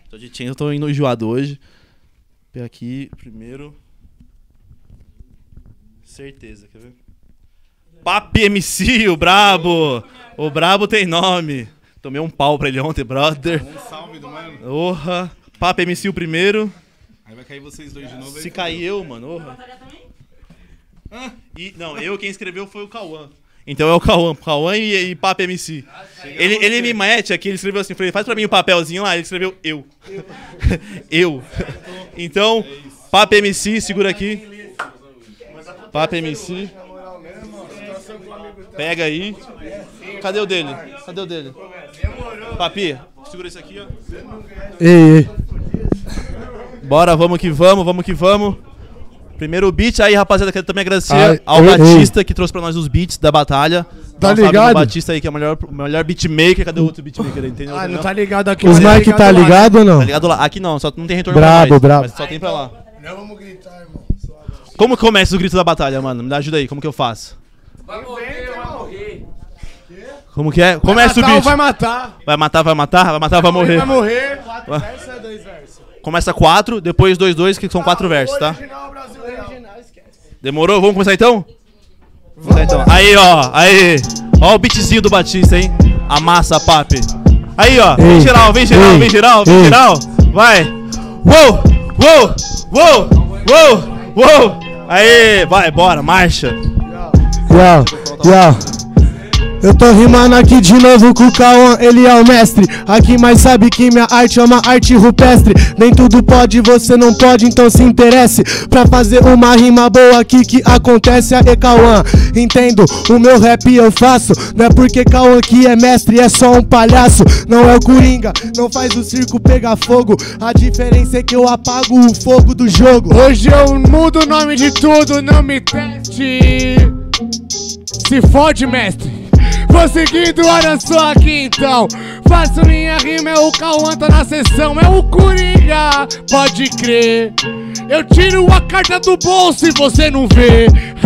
Tô de chain, eu tô indo enjoado hoje. Vou pegar aqui primeiro. Certeza, quer ver? Papi MC, o brabo! O brabo tem nome. Tomei um pau pra ele ontem, brother. Um salve do mano. Orra. Papi MC o primeiro. Aí vai cair vocês dois de novo. Se cair eu, mano, orra. E, não, quem escreveu foi o Cauã. Então é o Cauã e Papi MC. Ele me mete aqui, ele escreveu assim, falei, faz pra mim o papelzinho lá, ele escreveu eu. Eu. Então, Papi MC, segura aqui. Papi MC. Pega aí. Cadê o dele? Cadê o dele? Papi, segura isso aqui, ó. Ei. Bora, vamos que vamos. Primeiro beat aí, rapaziada, quero também agradecer ao Batista que trouxe pra nós os beats da batalha. Tá ligado? O Batista aí que é o melhor beatmaker. Cadê o outro beatmaker aí? Entendeu? Não tá ligado aqui. Os Mike tá ligado ou não? Tá ligado lá. Aqui não, só não tem retorno brabo, pra mais, brabo. mas só tem pra lá. Não vamos gritar, irmão. Como começa o grito da batalha, mano? Me dá ajuda aí, como que eu faço? Vai morrer. Como que é? Começa o beat. Vai matar. Vai matar, vai morrer. Vai morrer. 4 versos ou 2 versos? Começa 4, depois 2, que são 4 versos, tá? Original, Brasil real. Demorou? Vamos começar então? Aí, ó. Aí. Ó o beatzinho do Batista, hein? Amassa, papi. Aí, ó. Vem geral. Vai. Uou. Aí, vai, bora, marcha. Eu tô rimando aqui de novo com o Cauã, ele é o mestre. Aqui mais sabe que minha arte é uma arte rupestre. Nem tudo pode, você não pode, então se interesse pra fazer uma rima boa aqui que acontece. Aê, Cauã, entendo, o meu rap eu faço. Não é porque Cauã aqui é mestre, é só um palhaço. Não é o Coringa, não faz o circo pegar fogo. A diferença é que eu apago o fogo do jogo. Hoje eu mudo o nome de tudo, não me teste. Se fode, mestre. Vou seguindo, olha só aqui então. Faço minha rima, é o Cauã, tá na sessão. É o Coringa, pode crer. Eu tiro a carta do bolso e você não vê.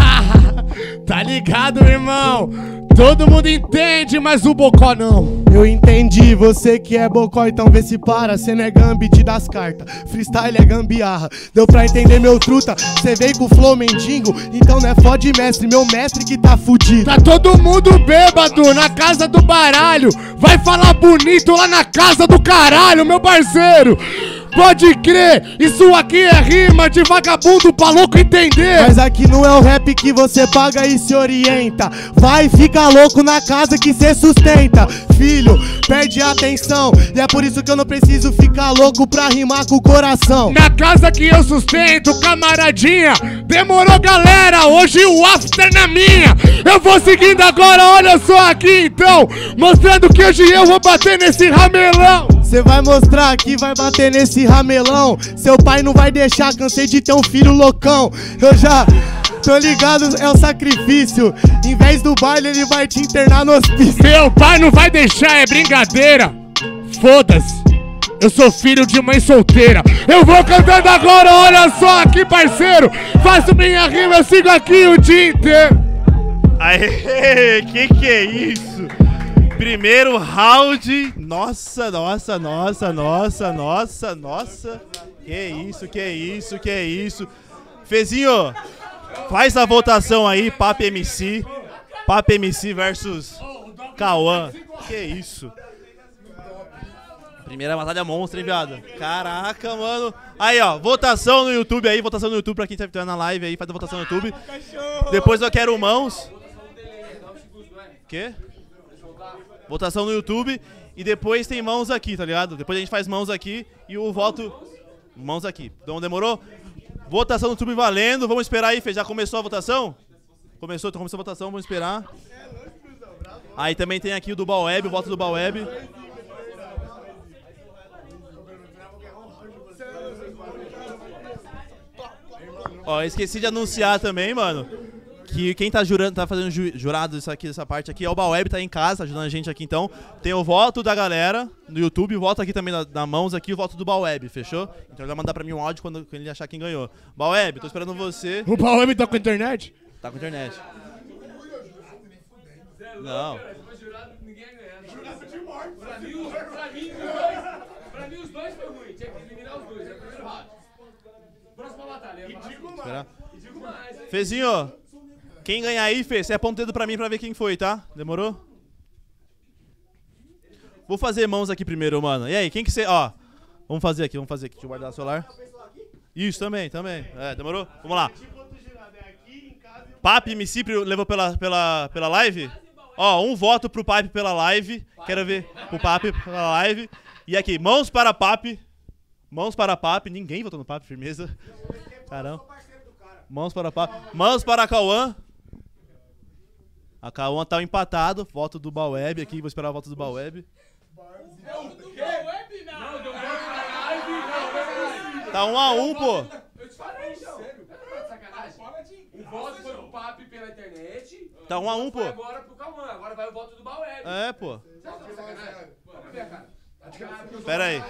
Tá ligado, irmão? Todo mundo entende, mas o Bocó não. Eu entendi, você que é Bocó, então vê se para. Cê não é gambit das cartas, freestyle é gambiarra. Deu pra entender, meu truta, cê veio com flow mendigo. Então não é fode mestre, meu mestre que tá fudido. Tá todo mundo bêbado na casa do baralho. Vai falar bonito lá na casa do caralho, meu parceiro. Pode crer, isso aqui é rima de vagabundo pra louco entender. Mas aqui não é o rap que você paga e se orienta. Vai ficar louco na casa que cê sustenta. Filho, perde a atenção. E é por isso que eu não preciso ficar louco pra rimar com o coração. Na casa que eu sustento, camaradinha. Demorou, galera, hoje o after na minha. Eu vou seguindo agora, olha só aqui então. Mostrando que hoje eu vou bater nesse ramelão. Cê vai mostrar que vai bater nesse ramelão. Seu pai não vai deixar, cansei de ter um filho loucão. Eu já tô ligado, é o sacrifício. Em vez do baile ele vai te internar no hospício. Meu pai não vai deixar, é brincadeira. Foda-se, eu sou filho de mãe solteira. Eu vou cantando agora, olha só aqui, parceiro. Faço minha rima, eu sigo aqui o dia inteiro. Aê, que é isso? Primeiro round. Nossa. Que isso. Fezinho, faz a votação aí, Papi MC. Papi MC versus Cauã. Que isso. Primeira batalha monstro, hein, viado? Caraca, mano. Aí, ó, votação no YouTube aí. Votação no YouTube pra quem tá na live aí. Faz a votação no YouTube. Depois eu quero mãos. Quê? Votação no YouTube e depois tem mãos aqui, tá ligado? Depois a gente faz mãos aqui e o voto... Mãos aqui. Então demorou? Votação no YouTube valendo. Vamos esperar aí, Fê. Já começou a votação? Começou a votação, vamos esperar. Aí também tem aqui o do Baweb, o voto do Baweb. Ó, esqueci de anunciar também, mano, que quem tá jurando, tá fazendo jurado isso aqui, dessa parte aqui, é o Baweb, tá em casa, ajudando a gente aqui, então. Tem o voto da galera no YouTube, o voto aqui também na mãos aqui, o voto do Baweb, fechou? Então ele vai mandar pra mim um áudio quando ele achar quem ganhou. Baweb, tô esperando você. O Baweb tá com internet? Tá com internet. Não. Pra mim os dois foi ruim, tinha que eliminar os dois, é o primeiro round. Próxima batalha. E digo mais. Fezinho, quem ganhar aí, Fê, você aponta o dedo pra mim pra ver quem foi, tá? Demorou? Vou fazer mãos aqui primeiro, mano. E aí, quem que você... Ó, vamos fazer aqui. Deixa eu guardar o celular. Isso, também. É, demorou? Vamos lá. Papi MC levou pela live? Ó, um voto pro Papi pela live. Quero ver pro Papi pela live. E aqui, mãos para Papi. Mãos para Papi. Ninguém votou no Papi, firmeza. Caramba. Mãos para Papi. Mãos para Cauã. A Cauã tá empatado. Voto do Baweb aqui. Vou esperar o voto do Baweb. Tá 1 a 1, pô. Eu te falei, então. Sacanagem. O voto foi pro Papi pela internet. Tá 1 a 1, pô. Agora pro Cauã. Agora vai o voto do Baweb. É, pô. Sacanagem. Vamos ver, cara. Pera aí.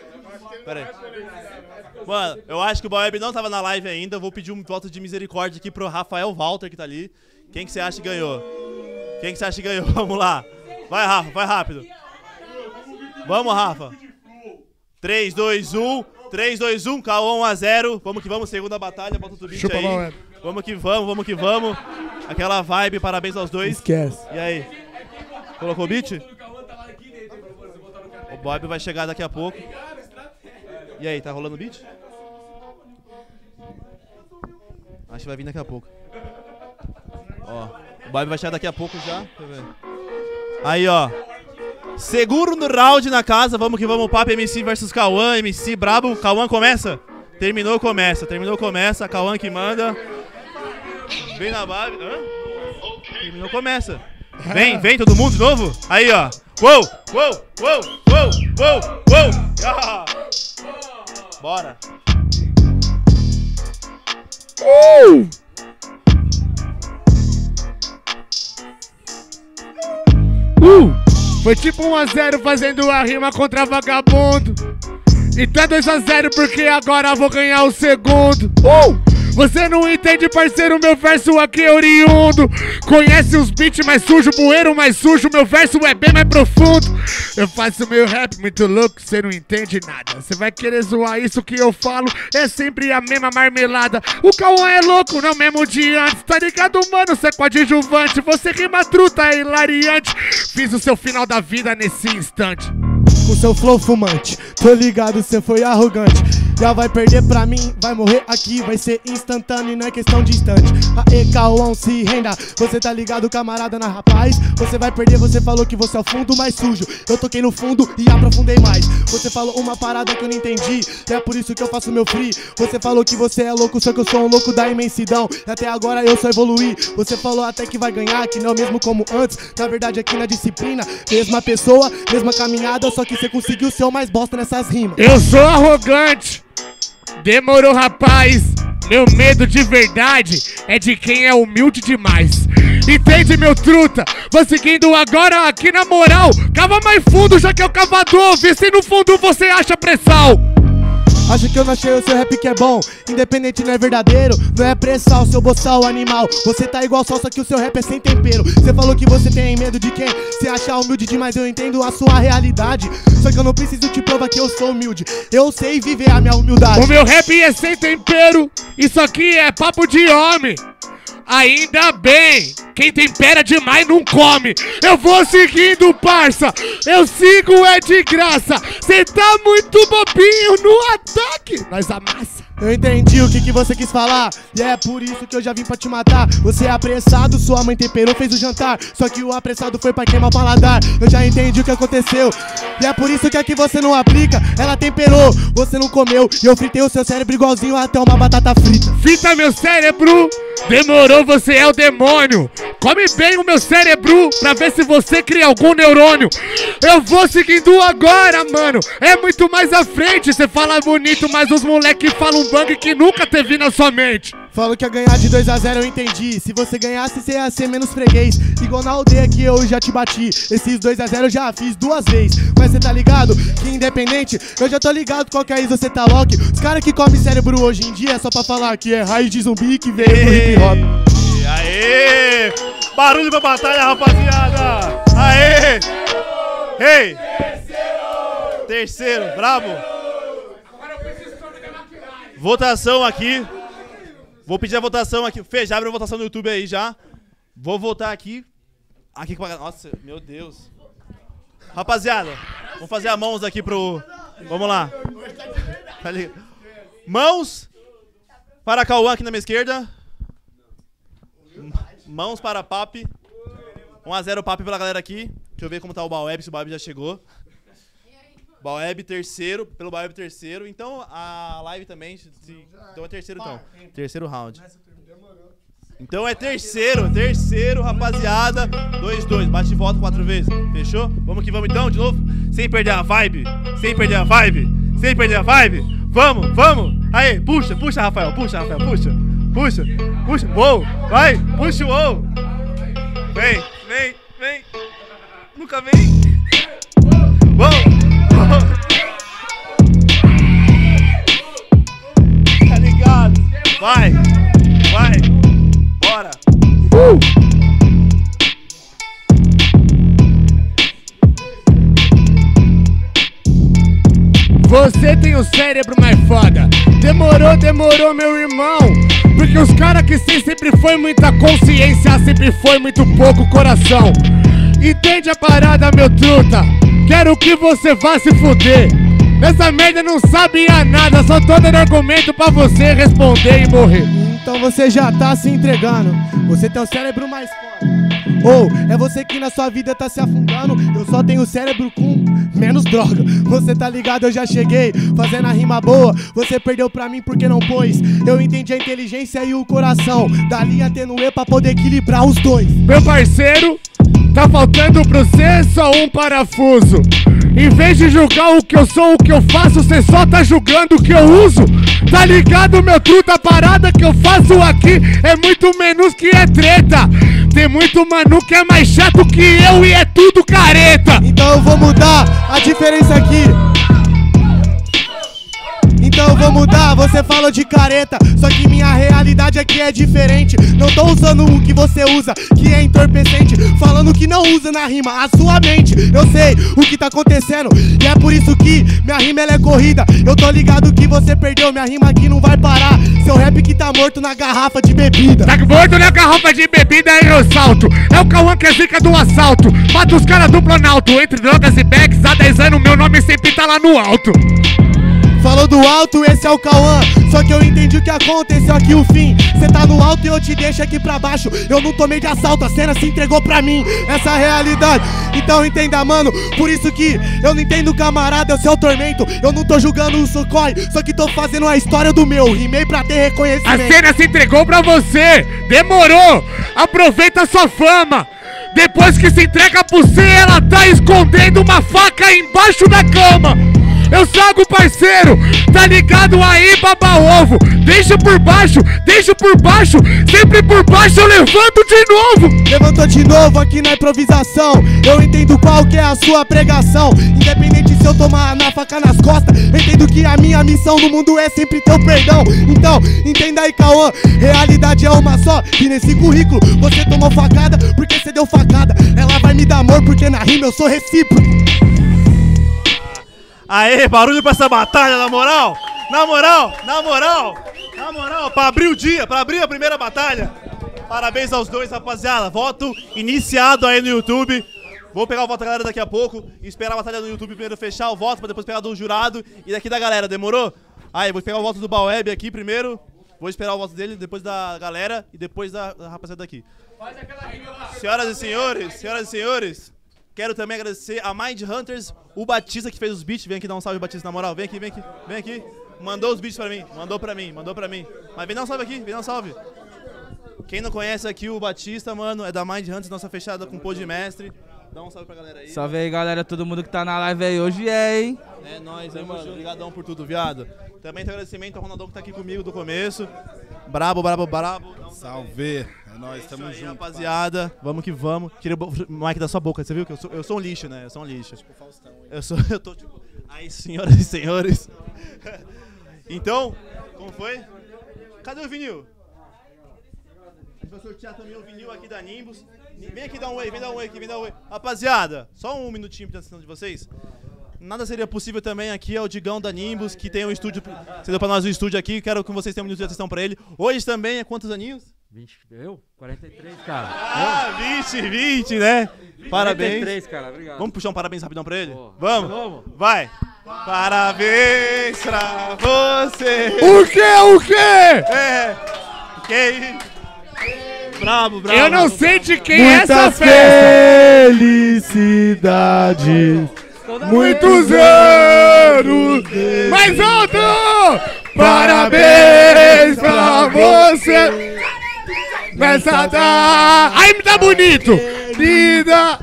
Mano, eu acho que o Baweb não tava na live ainda. Eu vou pedir um voto de misericórdia aqui pro Rafael Walter, que tá ali. Quem que você acha que ganhou? Vamos lá. Vai, Rafa, vai rápido. Vamos, Rafa. 3, 2, 1. 3, 2, 1. Cauã 1 a 0. Vamos que vamos. Segunda batalha. Bota o beat aí. Vamos que vamos. Aquela vibe. Parabéns aos dois. Esquece. E aí? Colocou o beat? O Bob vai chegar daqui a pouco. E aí, tá rolando o beat? Acho que vai vir daqui a pouco. Ó, o Bob vai chegar daqui a pouco já. Deixa eu ver. Aí, ó. Seguro no round na casa. Vamos que vamos. Papi MC versus Cauã. MC brabo. Cauã começa? Terminou, começa. Cauã que manda. Vem na base. Terminou, começa. Vem todo mundo de novo. Aí, ó. Uou. Ah. Bora. Foi tipo 1 a 0 fazendo a rima contra vagabundo. E tá 2 a 0 porque agora vou ganhar o segundo. Você não entende, parceiro, meu verso aqui é oriundo. Conhece os beats mais sujos, bueiro mais sujo, meu verso é bem mais profundo. Eu faço meu rap muito louco, você não entende nada. Você vai querer zoar isso que eu falo, é sempre a mesma marmelada. O Cauã é louco, não mesmo de antes, tá ligado, mano? Você é coadjuvante, você rima truta, é hilariante. Fiz o seu final da vida nesse instante. Com seu flow fumante, tô ligado, cê foi arrogante. Já vai perder pra mim, vai morrer aqui, vai ser instantâneo e não é questão de instante. Aê, Cauã, se renda, você tá ligado, camarada, na rapaz. Você vai perder, você falou que você é o fundo mais sujo. Eu toquei no fundo e aprofundei mais. Você falou uma parada que eu não entendi, e é por isso que eu faço meu free. Você falou que você é louco, só que eu sou um louco da imensidão. E até agora eu só evoluí. Você falou até que vai ganhar, que não é o mesmo como antes. Na verdade aqui na disciplina, mesma pessoa, mesma caminhada, só que você conseguiu ser o mais bosta nessas rimas. Eu sou arrogante. Demorou, rapaz. Meu medo de verdade é de quem é humilde demais. Entende, meu truta? Vou seguindo agora aqui na moral. Cava mais fundo, já que é o cavador. Vê se no fundo você acha pressão. Acho que eu não achei o seu rap que é bom. Independente não é verdadeiro, não é pressal, seu boçal animal. Você tá igual só que o seu rap é sem tempero. Você falou que você tem medo de quem se acha humilde demais, eu entendo a sua realidade. Só que eu não preciso te provar que eu sou humilde. Eu sei viver a minha humildade. O meu rap é sem tempero, isso aqui é papo de homem. Ainda bem, quem tempera demais não come. Eu vou seguindo, parça, eu sigo é de graça. Cê tá muito bobinho no ataque, nós amassa. Eu entendi o que você quis falar, e é por isso que eu já vim pra te matar. Você é apressado, sua mãe temperou, fez o jantar. Só que o apressado foi pra queimar o paladar. Eu já entendi o que aconteceu, e é por isso que aqui você não aplica. Ela temperou, você não comeu, e eu fritei o seu cérebro igualzinho até uma batata frita. Frita meu cérebro, demorou, você é o demônio. Come bem o meu cérebro, pra ver se você cria algum neurônio. Eu vou seguindo agora, mano, é muito mais à frente. Cê fala bonito, mas os moleque falam bang que nunca teve na sua mente. Falou que ia ganhar de 2 a 0, eu entendi. Se você ganhasse, você ia ser menos freguês. Igual na aldeia que eu já te bati. Esses 2 a 0 eu já fiz 2 vezes. Mas cê tá ligado que independente, eu já tô ligado qual que é isso, você tá lock. Os caras que comem cérebro hoje em dia é só pra falar que é raiz de zumbi que veio pro hip hop. Aê! Barulho pra batalha, rapaziada! Aê! Ei! Terceiro, brabo. Votação aqui. Vou pedir a votação aqui. Fê, já abre a votação no YouTube aí já. Vou voltar aqui. Aqui com a... Nossa, meu Deus. Rapaziada, vamos fazer as mãos aqui pro... Vamos lá. Mãos para Cauã aqui na minha esquerda. Mãos para Papi. 1-0 Papi pela galera aqui. Deixa eu ver como tá o Baweb, se o Baweb já chegou. Baweb terceiro, pelo Baweb terceiro. Então a live também. Então é terceiro então. Terceiro round. Então é terceiro, rapaziada. 2-2, bate e volta 4 vezes. Fechou? Vamos que vamos então, de novo. Sem perder a vibe. Vamos. Aí, puxa, Rafael, puxa. Uou, vai, puxa o uou. Vem. Nunca vem. Uou. Tá ligado? Vai. Bora. Você tem o cérebro mais foda. Demorou, meu irmão. Porque os caras que sempre foi muita consciência, sempre foi muito pouco coração. Entende a parada, meu truta? Quero que você vá se fuder. Nessa merda não sabia nada, só tô dando argumento pra você responder e morrer. Então você já tá se entregando. Você tem o cérebro mais foda. Ou é você que na sua vida tá se afundando. Eu só tenho cérebro com menos droga. Você tá ligado, eu já cheguei fazendo a rima boa. Você perdeu pra mim porque não pôs. Eu entendi a inteligência e o coração da linha tênue pra poder equilibrar os dois. Meu parceiro, tá faltando pra você só um parafuso. Em vez de julgar o que eu sou, o que eu faço, cê só tá julgando o que eu uso. Tá ligado, meu truta? A parada que eu faço aqui é muito menos que é treta. Tem muito mano que é mais chato que eu e é tudo careta. Então eu vou mudar a diferença aqui. Então eu vou mudar, você falou de careta. Só que minha realidade aqui é diferente. Não tô usando o que você usa, que é entorpecente. Falando que não usa na rima, a sua mente. Eu sei o que tá acontecendo e é por isso que minha rima ela é corrida. Eu tô ligado que você perdeu, minha rima aqui não vai parar. Seu rap que tá morto na garrafa de bebida. Tá morto na garrafa de bebida e eu salto. É o Cauã que é zica do assalto. Mata os caras do Planalto. Entre drogas e backs, há 10 anos meu nome sempre tá lá no alto. Falou do alto, esse é o Cauã. Só que eu entendi o que aconteceu aqui, o fim. Cê tá no alto e eu te deixo aqui pra baixo. Eu não tomei de assalto, a cena se entregou pra mim. Essa é a realidade, então entenda, mano. Por isso que eu não entendo, camarada, é o seu tormento. Eu não tô julgando o Sukhoi, só que tô fazendo a história do meu. Rimei pra ter reconhecimento. A cena se entregou pra você, demorou. Aproveita sua fama. Depois que se entrega pro você, ela tá escondendo uma faca embaixo da cama. Eu sago, parceiro, tá ligado aí, baba ovo. Deixa por baixo, sempre por baixo eu levanto de novo. Levantou de novo aqui na improvisação. Eu entendo qual que é a sua pregação. Independente se eu tomar na faca nas costas, eu entendo que a minha missão no mundo é sempre ter o perdão. Então, entenda aí, Cauã, realidade é uma só. E nesse currículo, você tomou facada porque você deu facada. Ela vai me dar amor porque na rima eu sou recíproco. Aê, barulho pra essa batalha, na moral, pra abrir o dia, pra abrir a primeira batalha. Parabéns aos dois, rapaziada. Voto iniciado aí no YouTube. Vou pegar o voto da galera daqui a pouco e esperar a batalha no YouTube primeiro fechar o voto, pra depois pegar do jurado e daqui da galera, demorou? Aí, vou pegar o voto do Baweb aqui primeiro, vou esperar o voto dele, depois da galera e depois da rapaziada daqui. Senhoras e senhores, quero também agradecer a Mind Hunters, o Batista que fez os beats. Vem aqui dar um salve, Batista, na moral. Vem aqui. Mandou os beats pra mim, mandou pra mim. Mas vem dar um salve aqui, vem dar um salve. Quem não conhece aqui o Batista, mano, é da Mind Hunters, nossa fechada com pô de mestre. Dá um salve pra galera aí. Salve aí, galera, todo mundo que tá na live aí hoje hein? É nóis, hein, mano. Obrigadão por tudo, viado. Também tem agradecimento ao Ronaldão que tá aqui comigo do começo. Brabo. Salve. É nóis, tamo junto. Rapaziada, vamos que vamos. Tira o mic da sua boca, você viu que eu sou um lixo, né? Eu sou um lixo. Tipo Faustão. Eu tô tipo... Aí, senhoras e senhores. Então, como foi? Cadê o vinil? A gente vai sortear também o vinil aqui da Nimbus. Vem aqui dar um oi, vem dar um oi. Rapaziada, só um minutinho pra atenção de vocês. nada seria possível também aqui é o Digão da Nimbus, que tem um estúdio, cedeu pra nós o estúdio aqui, quero que vocês tenham um minuto de atenção pra ele. Hoje também é quantos aninhos? 20, eu? 43, cara. Ah, 20, né? Parabéns. 43, cara, obrigado. Vamos puxar um parabéns rapidão pra ele? Boa. Vamos? Vamos. Vai. Parabéns pra você. O quê? É. Ok. Bravo. Eu não sei de quem é essa Muitas festa. felicidades. Muitos anos. Mais alto. Parabéns pra você. Nessa da... Aí me dá bonito. Vida.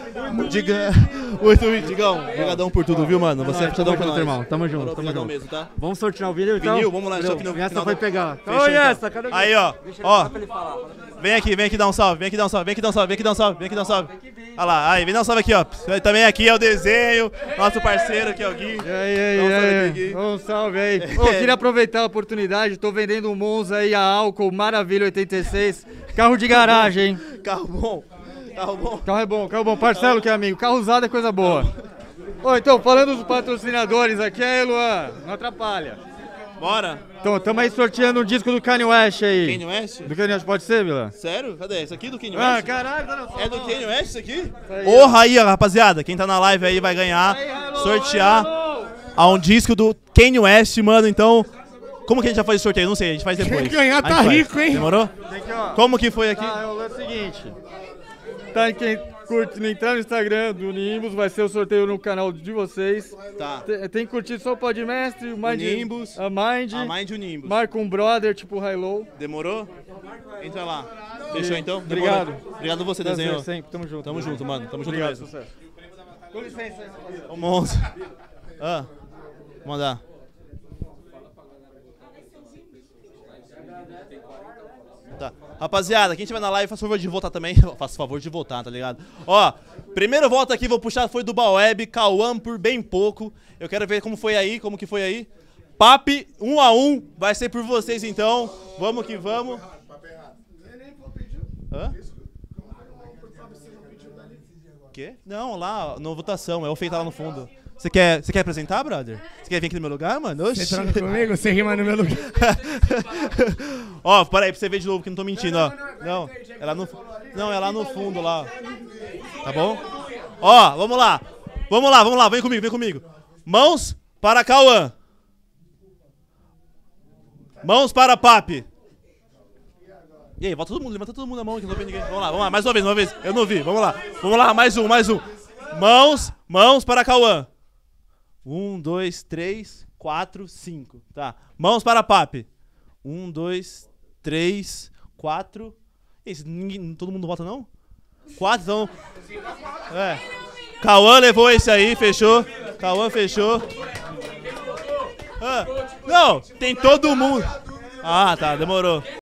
Digão, obrigadão por tudo, viu, mano? Você é fechadão pra nós. Irmão, tamo junto, Obrigadão mesmo, tá? Vamos sortear o vídeo então? Vinil, vamos lá, deixa eu final. Essa foi pegar. Fechou, Oi, então. essa, cadê o Aí, ó. Vem aqui dar um salve, vem aqui dar um salve. Olha lá, aí, vem dar um salve aqui, ó. Também aqui é o desenho, nosso parceiro aqui é o Gui. E aí, um salve aí. Ô, queria aproveitar a oportunidade, tô vendendo um Monza aí a álcool, Maravilha 86, carro de garagem, hein? Carro bom. Carro é bom, parcelo que é amigo, carro usado é coisa boa. Ô, então, falando dos patrocinadores aqui, aí, Luan, não atrapalha. Bora. Então, tamo aí sorteando um disco do Kanye West aí. Kanye West? Do Kanye West, pode ser, Vila? Sério? Cadê? Esse aqui do Kanye Ah, West? caralho, tá não. É do Kanye West isso aqui? aí, Porra aí, ó, rapaziada. Quem tá na live aí vai ganhar, sortear a um disco do Kanye West, mano. Então, como que a gente vai fazer esse sorteio? Não sei, a gente faz depois. Quem ganhar A gente tá faz. rico, hein? Demorou? Tem que, ó. Como que foi aqui? É o seguinte. Tá, quem curte, entrar no Instagram do Nimbus, vai ser o sorteio no canal de vocês. Tá. Tem que curtir só o Podmestre, o Mind, Nimbus, a Mind, e o Nimbus. marca um brother, tipo o High-Low. Demorou? Entra lá. Fechou então? Obrigado. Demorou. Obrigado você, desenhou. Sempre, tamo junto. Tamo junto, mano. Tamo junto Obrigado, mesmo. sucesso. Com licença aí, rapaziada. Ô, monstro. Ah, vou mandar. Tá. Rapaziada, quem estiver na live, faz favor de voltar também. Faça favor de voltar, tá ligado? Ó, primeiro voto aqui, vou puxar, foi do Baweb, Cauã por bem pouco. Eu quero ver como foi aí, como que foi aí. Papi, 1 a 1, vai ser por vocês então. Vamos que vamos. Hã? Quê? Não, lá, na votação, é o feito lá no fundo. Você quer apresentar, brother? Você quer vir aqui no meu lugar, mano? Oxi. Você troca comigo? Você rima no meu lugar. Ó, peraí, pra você ver de novo que eu não tô mentindo, ó. Não, é lá no, não, é lá no fundo, lá. Tá bom? Ó, vamos lá, vem comigo. Mãos para Cauã. Mãos para Papi. E aí, volta todo mundo, levanta todo mundo a mão aqui, não vê ninguém. Vamos lá, mais uma vez. Eu não vi, vamos lá, mais um. Mãos para Cauã. 1, 2, 3, 4, 5. Tá. Mãos para Papi. 1, 2, 3, 4. Esse, todo mundo vota, não? 4, então. É. Cauã levou esse aí, fechou. Cauã fechou. Ah, não, tem todo mundo. Ah, tá, demorou.